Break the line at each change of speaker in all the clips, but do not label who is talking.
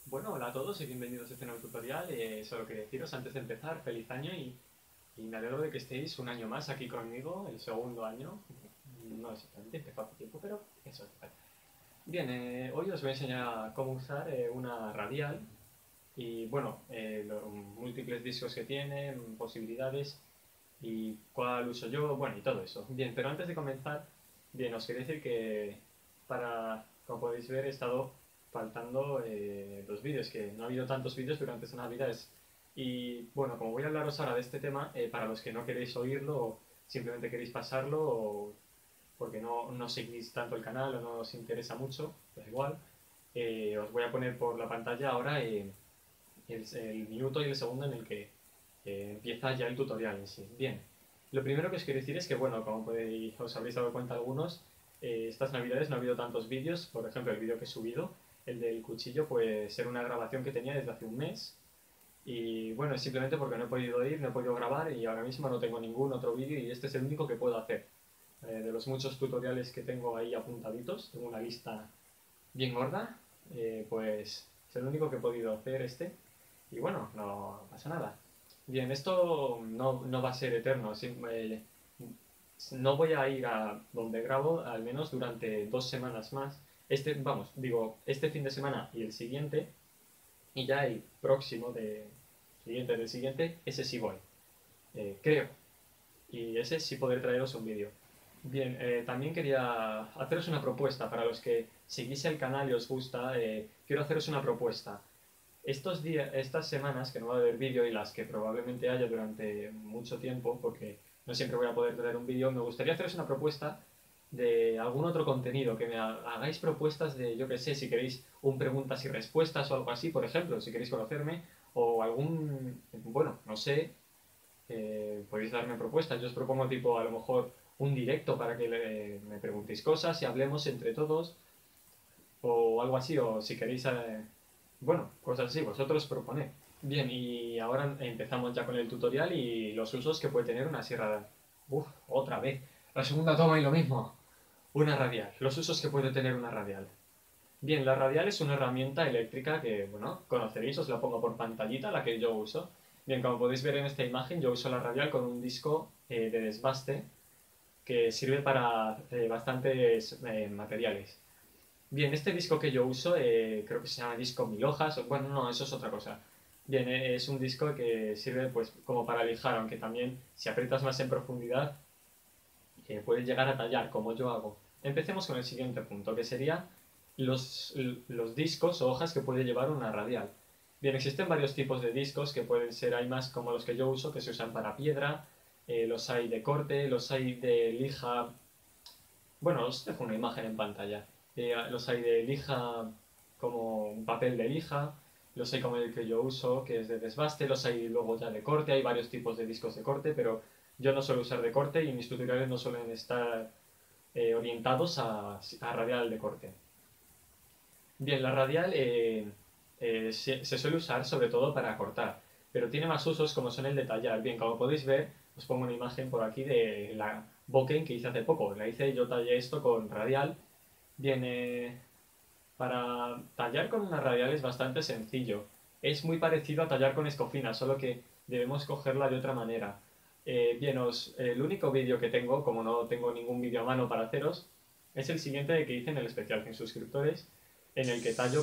Bueno, hola a todos y bienvenidos a este nuevo tutorial. Solo quería deciros antes de empezar, feliz año y me alegro de que estéis un año más aquí conmigo, el segundo año. No exactamente, empezó hace tiempo, pero eso es. Vale. Bien, hoy os voy a enseñar cómo usar una radial y, bueno, los múltiples discos que tiene, posibilidades y cuál uso yo, bueno, y todo eso. Bien, pero antes de comenzar, bien, os quería decir que como podéis ver, he estado faltando los vídeos, que no ha habido tantos vídeos durante estas navidades. Y bueno, como voy a hablaros ahora de este tema, para los que no queréis oírlo o simplemente queréis pasarlo o porque no seguís tanto el canal o no os interesa mucho, pues igual, os voy a poner por la pantalla ahora el minuto y el segundo en el que empieza ya el tutorial en sí. Bien, lo primero que os quiero decir es que, bueno, como os habréis dado cuenta algunos, estas navidades no ha habido tantos vídeos. Por ejemplo, el vídeo que he subido, el del cuchillo, pues era una grabación que tenía desde hace un mes. Y bueno, es simplemente porque no he podido ir, no he podido grabar y ahora mismo no tengo ningún otro vídeo y este es el único que puedo hacer. De los muchos tutoriales que tengo ahí apuntaditos, tengo una lista bien gorda, pues es el único que he podido hacer este. Y bueno, no pasa nada. Bien, esto no va a ser eterno. No voy a ir a donde grabo al menos durante 2 semanas más. Vamos, digo, este fin de semana y el siguiente, y ya el próximo siguiente del siguiente, ese sí voy. Creo. Y ese sí podré traeros un vídeo. Bien, también quería haceros una propuesta para los que seguís el canal y os gusta. Quiero haceros una propuesta. Estas semanas que no va a haber vídeo y las que probablemente haya durante mucho tiempo, porque no siempre voy a poder traer un vídeo, me gustaría haceros una propuesta de algún otro contenido, que me hagáis propuestas de, yo qué sé, si queréis un preguntas y respuestas o algo así, por ejemplo, si queréis conocerme, o bueno, no sé, podéis darme propuestas. Yo os propongo tipo a lo mejor un directo para que me preguntéis cosas y hablemos entre todos, o algo así, o si queréis, bueno, cosas así, vosotros proponed. Bien, y ahora empezamos ya con el tutorial y los usos que puede tener una sierra. Uf, otra vez. La segunda toma y lo mismo. Una radial. Los usos que puede tener una radial. Bien, la radial es una herramienta eléctrica que, bueno, conoceréis, os la pongo por pantallita, la que yo uso. Bien, como podéis ver en esta imagen, yo uso la radial con un disco de desbaste que sirve para bastantes materiales. Bien, este disco que yo uso, creo que se llama disco 1000 hojas, bueno, no, eso es otra cosa. Bien, es un disco que sirve pues como para lijar, aunque también si aprietas más en profundidad puedes llegar a tallar, como yo hago. Empecemos con el siguiente punto, que sería los discos o hojas que puede llevar una radial. Bien, existen varios tipos de discos que pueden ser, hay más como los que yo uso, que se usan para piedra, los hay de corte, los hay de lija. Bueno, os dejo una imagen en pantalla. Los hay de lija, como un papel de lija, los hay como el que yo uso, que es de desbaste, los hay luego ya de corte, hay varios tipos de discos de corte, pero yo no suelo usar de corte y mis tutoriales no suelen estar orientados a radial de corte. Bien, la radial se suele usar sobre todo para cortar, pero tiene más usos como son el de tallar. Bien, como podéis ver, os pongo una imagen por aquí de la Boken que hice hace poco. Yo tallé esto con radial. Bien, para tallar con una radial es bastante sencillo. Es muy parecido a tallar con escofina, solo que debemos cogerla de otra manera. Bien, el único vídeo que tengo, como no tengo ningún vídeo a mano para haceros, es el siguiente que hice en el especial 100 suscriptores, en el que tallo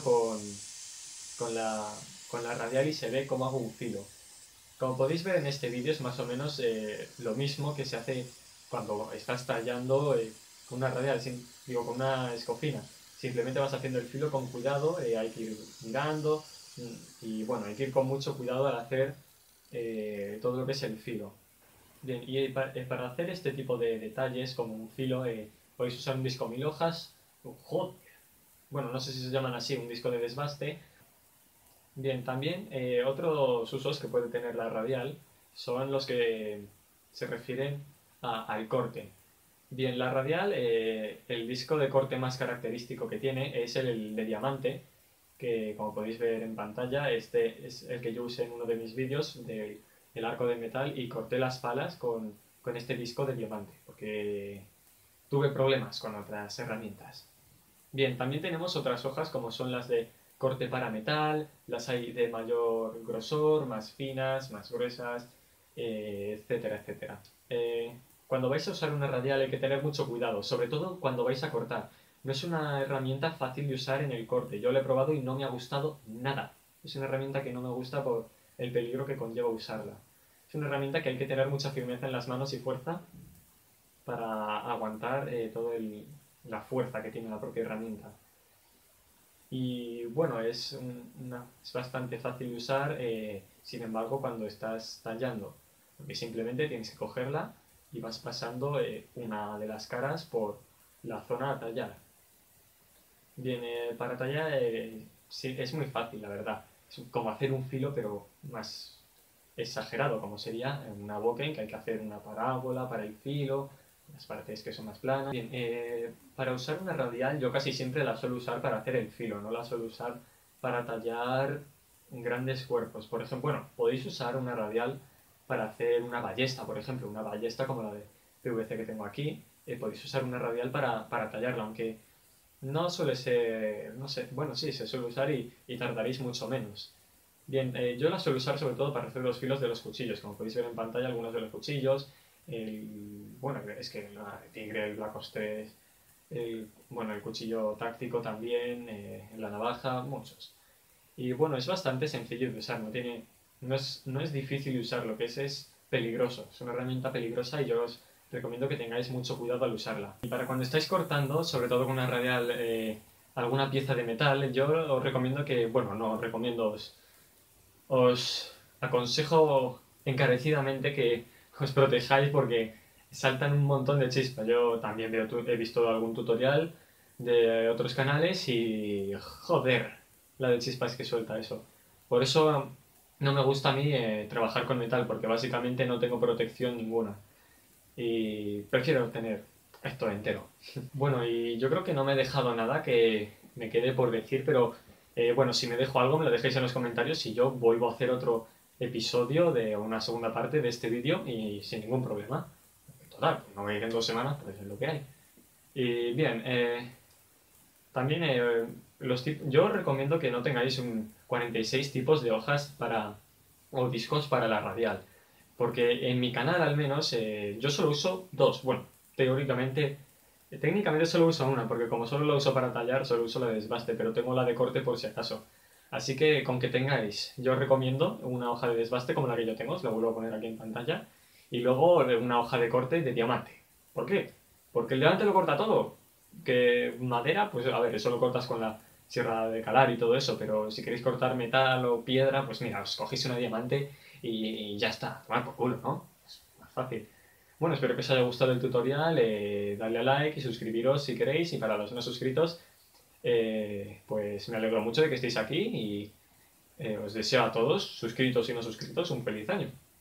con la, con la radial y se ve cómo hago un filo. Como podéis ver en este vídeo es más o menos lo mismo que se hace cuando estás tallando con una radial, digo, con una escofina. Simplemente vas haciendo el filo con cuidado, hay que ir mirando y bueno, hay que ir con mucho cuidado al hacer todo lo que es el filo. Bien, y para hacer este tipo de detalles como un filo podéis usar un disco 1000 hojas, joder, bueno, no sé si se llaman así, un disco de desbaste. Bien, también otros usos que puede tener la radial son los que se refieren al corte. Bien, la radial, el disco de corte más característico que tiene es el de diamante, que como podéis ver en pantalla, este es el que yo usé en uno de mis vídeos del arco de metal y corté las palas con este disco de diamante, porque tuve problemas con otras herramientas. Bien, también tenemos otras hojas como son las de corte para metal, las hay de mayor grosor, más finas, más gruesas, etcétera, etcétera. Cuando vais a usar una radial hay que tener mucho cuidado, sobre todo cuando vais a cortar. No es una herramienta fácil de usar en el corte. Yo la he probado y no me ha gustado nada. Es una herramienta que no me gusta por el peligro que conlleva usarla. Es una herramienta que hay que tener mucha firmeza en las manos y fuerza para aguantar toda la fuerza que tiene la propia herramienta. Y bueno, es bastante fácil de usar, sin embargo, cuando estás tallando, porque simplemente tienes que cogerla y vas pasando una de las caras por la zona a tallar. Bien, para tallar sí, es muy fácil, la verdad. Es como hacer un filo, pero más exagerado, como sería en una bokeh, que hay que hacer una parábola para el filo, las partes que son más planas. Bien, para usar una radial yo casi siempre la suelo usar para hacer el filo, no la suelo usar para tallar grandes cuerpos. Por ejemplo, bueno, podéis usar una radial para hacer una ballesta, por ejemplo, una ballesta como la de PVC que tengo aquí. Podéis usar una radial para tallarla, aunque no suele ser, no sé, bueno, sí, se suele usar y tardaréis mucho menos. Bien, yo la suelo usar sobre todo para hacer los filos de los cuchillos, como podéis ver en pantalla algunos de los cuchillos, bueno, es que el Tigre, el Black Ops 3, bueno, el cuchillo táctico también, la navaja, muchos. Y bueno, es bastante sencillo de usar, no es difícil de usar, lo que es peligroso, es una herramienta peligrosa y yo os recomiendo que tengáis mucho cuidado al usarla. Y para cuando estáis cortando, sobre todo con una radial, alguna pieza de metal, yo os recomiendo que, bueno, no os recomiendo, os aconsejo encarecidamente que os protejáis porque saltan un montón de chispas. Yo también he visto algún tutorial de otros canales y joder, la de chispas que suelta eso. Por eso no me gusta a mí trabajar con metal porque básicamente no tengo protección ninguna y prefiero tener esto entero. Bueno, y yo creo que no me he dejado nada que me quede por decir, pero bueno, si me dejo algo me lo dejéis en los comentarios y yo vuelvo a hacer otro episodio de una segunda parte de este vídeo y sin ningún problema. Total, no me iré en 2 semanas, pues es lo que hay. Y bien, también yo os recomiendo que no tengáis 46 tipos de hojas o discos para la radial. Porque en mi canal al menos yo solo uso dos. Bueno, técnicamente solo uso una, porque como solo la uso para tallar, solo uso la de desbaste, pero tengo la de corte por si acaso. Así que con que tengáis, yo os recomiendo una hoja de desbaste como la que yo tengo, os la vuelvo a poner aquí en pantalla, y luego una hoja de corte de diamante. ¿Por qué? Porque el diamante lo corta todo. Que madera, pues a ver, eso lo cortas con la sierra de calar y todo eso, pero si queréis cortar metal o piedra, pues mira, os cogéis una diamante y ya está, tomar por culo, ¿no? Es más fácil. Bueno, espero que os haya gustado el tutorial, dadle a like y suscribiros si queréis, y para los no suscritos, pues me alegro mucho de que estéis aquí y os deseo a todos, suscritos y no suscritos, un feliz año.